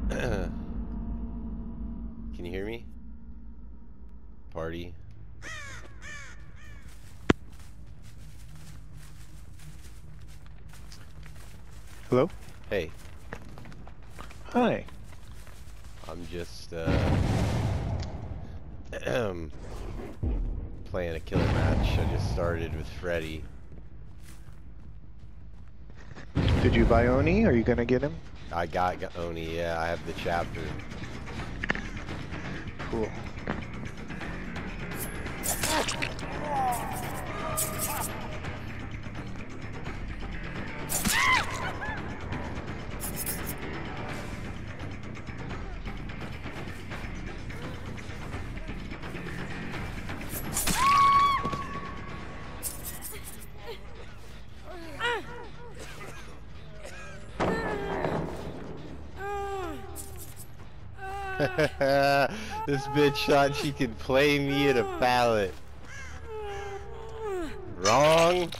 Can you hear me? Party. Hello? Hey. Hi. I'm just playing a killer match. I just started with Freddy. Did you buy Oni? Are you gonna get him? I got Oni, yeah, I have the chapter. Cool. This bitch thought she could play me at a pallet. Wrong.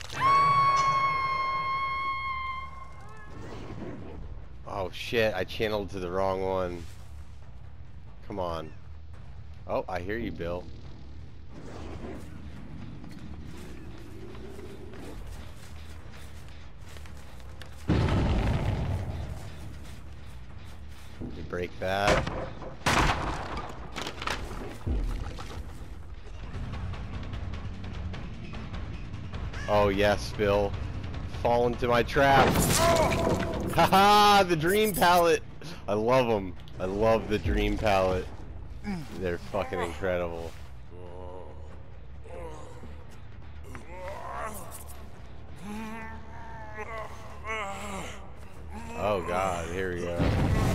Oh shit, I channeled to the wrong one. Come on. Oh, I hear you, Bill. You break that. Oh yes, Bill. Fall into my trap. Haha, the dream pallet. I love them. I love the dream pallet. They're fucking incredible. Oh god, here we go.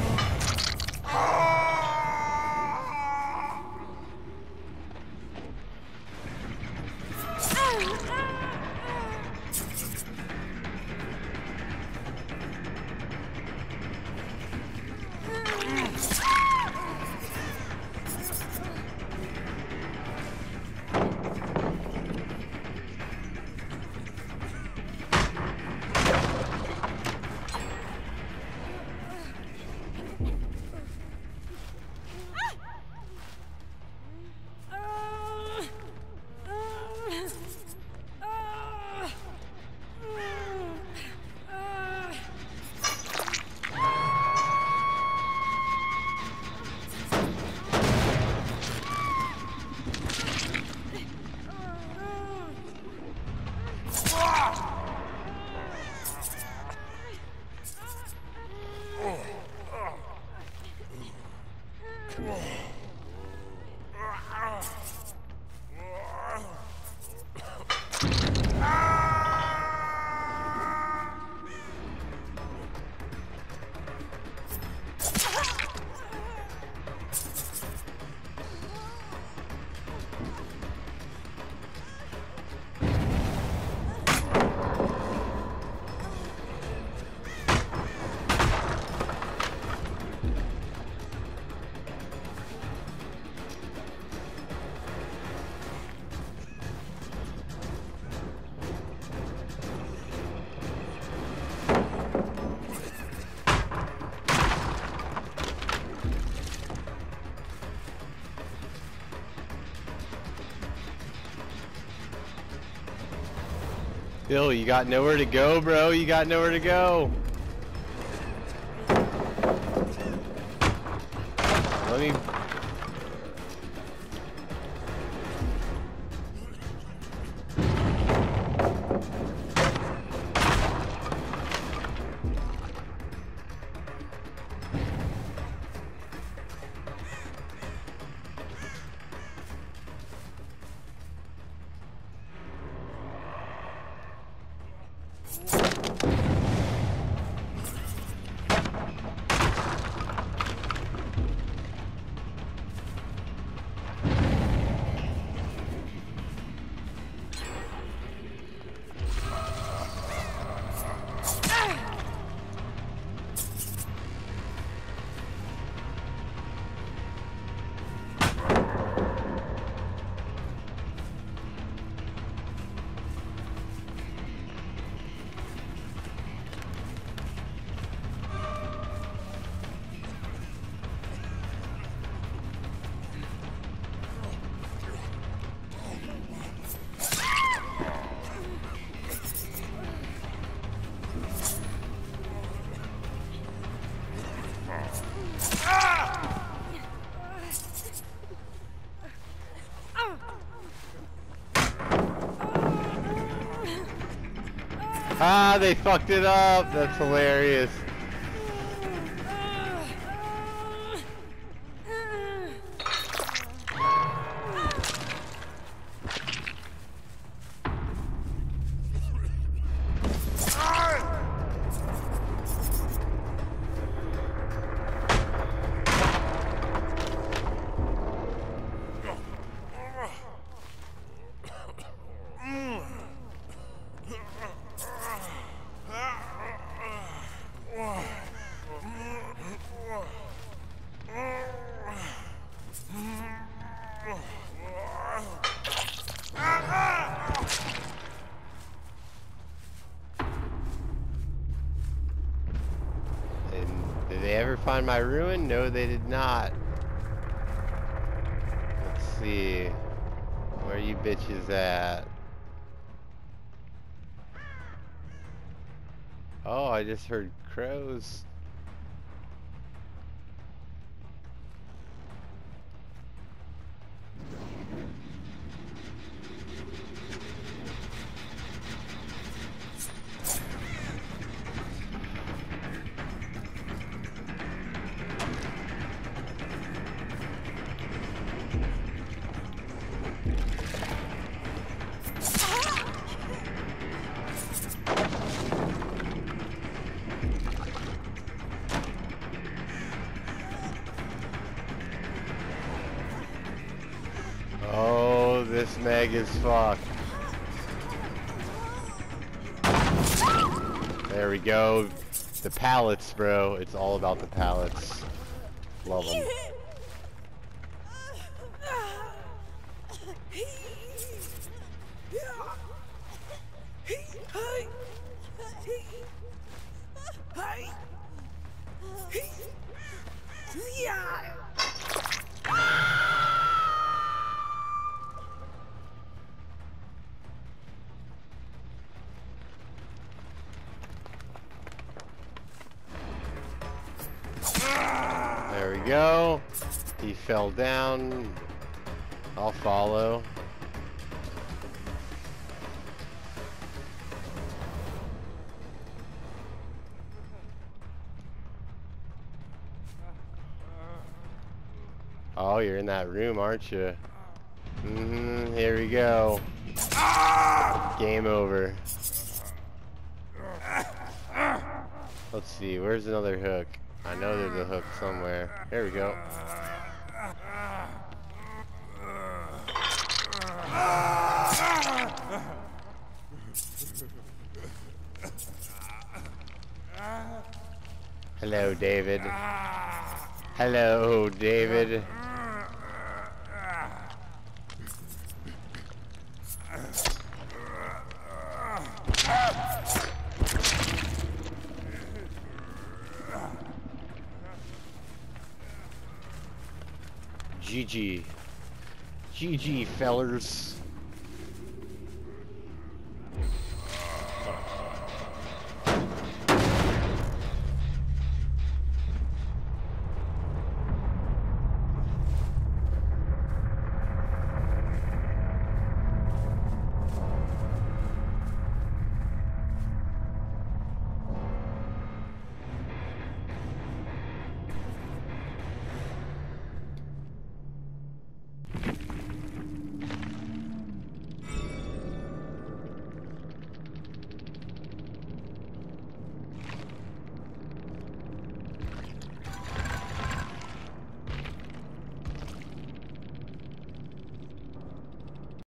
Bill, you got nowhere to go, bro. You got nowhere to go. Let me... Ah, they fucked it up. That's hilarious. Did they ever find my ruin? No, they did not. Let's see. Where are you bitches at? Oh, I just heard crows. Oh, this Meg is fucked. There we go. The pallets, bro. It's all about the pallets. Love them. There we go. He fell down. I'll follow. Oh, you're in that room, aren't you? Here we go. Game over. Let's see, where's another hook? I know there's a hook somewhere. There we go. Hello, David. Hello, David. GG. GG, fellers.